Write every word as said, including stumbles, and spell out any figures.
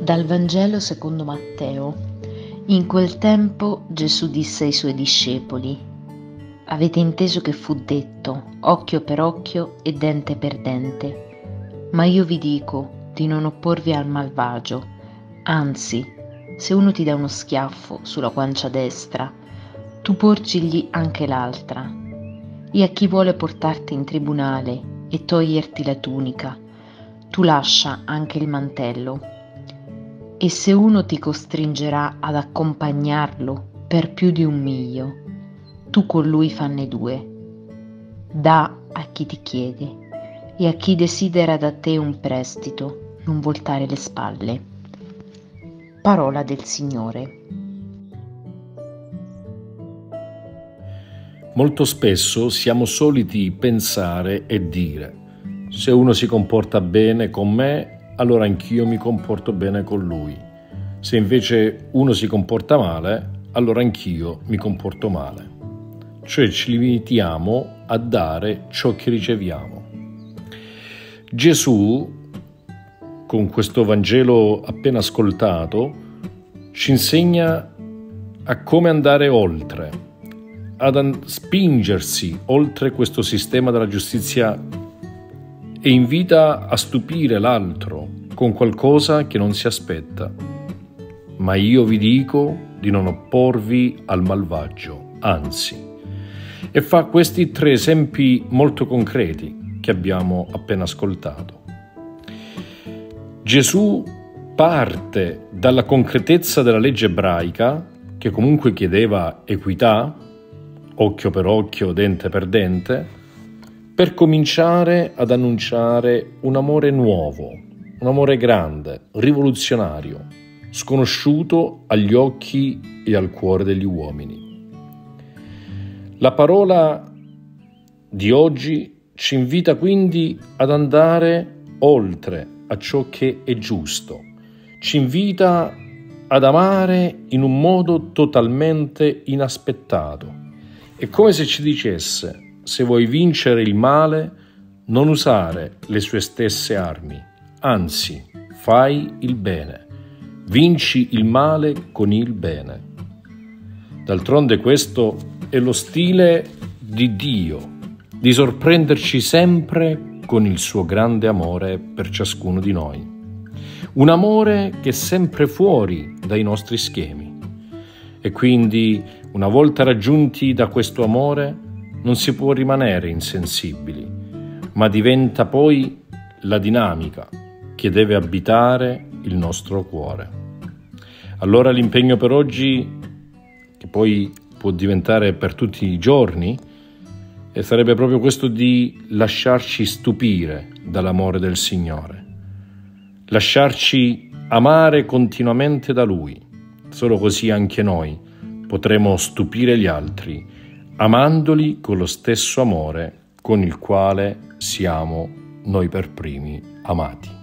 Dal Vangelo secondo Matteo. In quel tempo Gesù disse ai suoi discepoli: avete inteso che fu detto occhio per occhio e dente per dente, ma io vi dico di non opporvi al malvagio. Anzi, se uno ti dà uno schiaffo sulla guancia destra, tu porgigli anche l'altra. E a chi vuole portarti in tribunale e toglierti la tunica, tu lascia anche il mantello. E se uno ti costringerà ad accompagnarlo per più di un miglio, tu con lui fanne due. Dà a chi ti chiede, e a chi desidera da te un prestito, non voltare le spalle. Parola del Signore. Molto spesso siamo soliti pensare e dire: se uno si comporta bene con me, allora anch'io mi comporto bene con lui. Se invece uno si comporta male, allora anch'io mi comporto male. Cioè ci limitiamo a dare ciò che riceviamo. Gesù, con questo Vangelo appena ascoltato, ci insegna a come andare oltre, ad an- spingersi oltre questo sistema della giustizia e invita a stupire l'altro con qualcosa che non si aspetta. Ma io vi dico di non opporvi al malvagio, anzi. E fa questi tre esempi molto concreti che abbiamo appena ascoltato. Gesù parte dalla concretezza della legge ebraica, che comunque chiedeva equità, occhio per occhio, dente per dente, per cominciare ad annunciare un amore nuovo, un amore grande, rivoluzionario, sconosciuto agli occhi e al cuore degli uomini. La parola di oggi ci invita quindi ad andare oltre a ciò che è giusto, ci invita ad amare in un modo totalmente inaspettato. È come se ci dicesse: se vuoi vincere il male, non usare le sue stesse armi, anzi, fai il bene. Vinci il male con il bene. D'altronde questo è lo stile di Dio, di sorprenderci sempre con il suo grande amore per ciascuno di noi. Un amore che è sempre fuori dai nostri schemi. E quindi, una volta raggiunti da questo amore, non si può rimanere insensibili, ma diventa poi la dinamica che deve abitare il nostro cuore. Allora l'impegno per oggi, che poi può diventare per tutti i giorni, e sarebbe proprio questo di lasciarci stupire dall'amore del Signore, lasciarci amare continuamente da Lui. Solo così anche noi potremo stupire gli altri, amandoli con lo stesso amore con il quale siamo noi per primi amati.